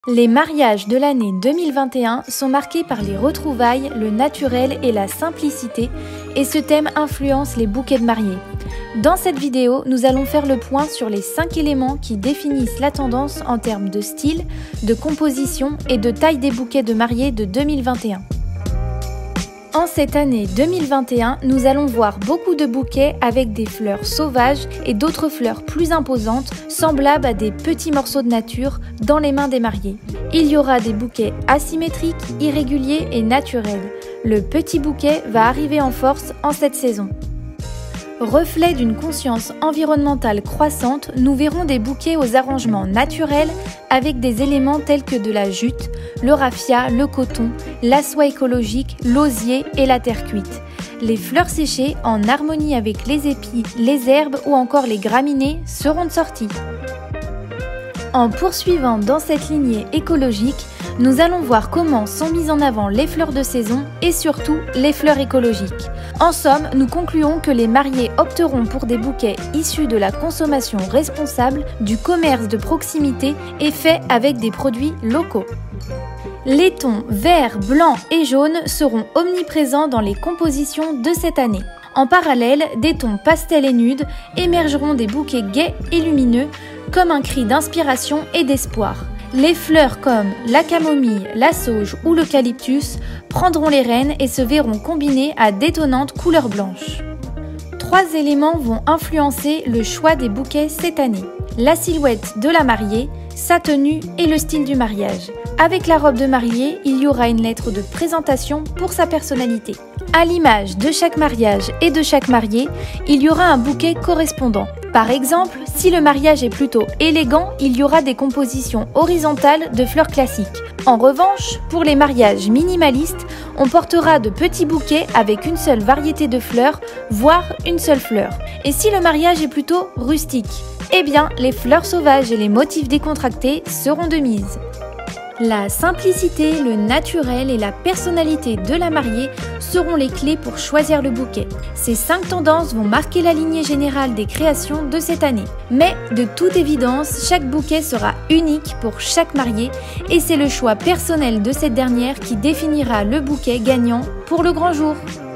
Les mariages de l'année 2021 sont marqués par les retrouvailles, le naturel et la simplicité, et ce thème influence les bouquets de mariés. Dans cette vidéo, nous allons faire le point sur les 5 éléments qui définissent la tendance en termes de style, de composition et de taille des bouquets de mariés de 2021. En cette année 2021, nous allons voir beaucoup de bouquets avec des fleurs sauvages et d'autres fleurs plus imposantes, semblables à des petits morceaux de nature dans les mains des mariés. Il y aura des bouquets asymétriques, irréguliers et naturels. Le petit bouquet va arriver en force en cette saison. Reflet d'une conscience environnementale croissante, nous verrons des bouquets aux arrangements naturels avec des éléments tels que de la jute, le raffia, le coton, la soie écologique, l'osier et la terre cuite. Les fleurs séchées en harmonie avec les épis, les herbes ou encore les graminées seront de sortie. En poursuivant dans cette lignée écologique, nous allons voir comment sont mises en avant les fleurs de saison et surtout les fleurs écologiques. En somme, nous concluons que les mariés opteront pour des bouquets issus de la consommation responsable, du commerce de proximité et faits avec des produits locaux. Les tons vert, blanc et jaune seront omniprésents dans les compositions de cette année. En parallèle, des tons pastels et nudes émergeront des bouquets gais et lumineux comme un cri d'inspiration et d'espoir. Les fleurs comme la camomille, la sauge ou l'eucalyptus prendront les rênes et se verront combinées à d'étonnantes couleurs blanches. 3 éléments vont influencer le choix des bouquets cette année. La silhouette de la mariée, sa tenue et le style du mariage. Avec la robe de mariée, il y aura une lettre de présentation pour sa personnalité. À l'image de chaque mariage et de chaque marié, il y aura un bouquet correspondant. Par exemple, si le mariage est plutôt élégant, il y aura des compositions horizontales de fleurs classiques. En revanche, pour les mariages minimalistes, on portera de petits bouquets avec une seule variété de fleurs, voire une seule fleur. Et si le mariage est plutôt rustique, eh bien, les fleurs sauvages et les motifs décontractés seront de mise. La simplicité, le naturel et la personnalité de la mariée seront les clés pour choisir le bouquet. Ces 5 tendances vont marquer la lignée générale des créations de cette année. Mais de toute évidence, chaque bouquet sera unique pour chaque mariée et c'est le choix personnel de cette dernière qui définira le bouquet gagnant pour le grand jour.